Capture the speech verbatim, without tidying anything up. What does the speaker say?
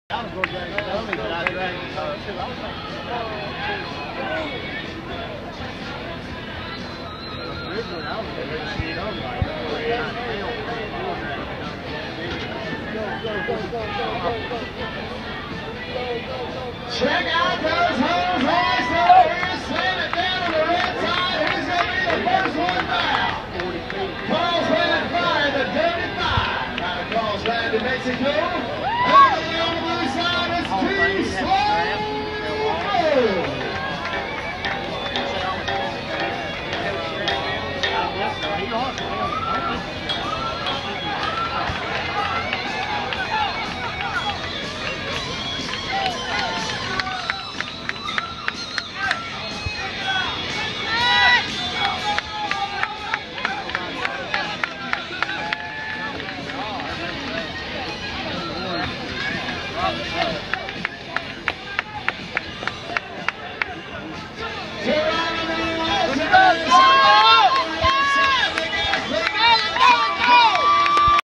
I was going to drag the dummy, but I dragged the uh, two. I was like, originally, I was going to see it on like that. Check out those hose hoist over here, slam it down on the red side. Who's going to be the first one now? Carlsbad Fire, the Dirty Five, out of Carlsbad, New Mexico. Everybody on the blue side is too slow. Oh,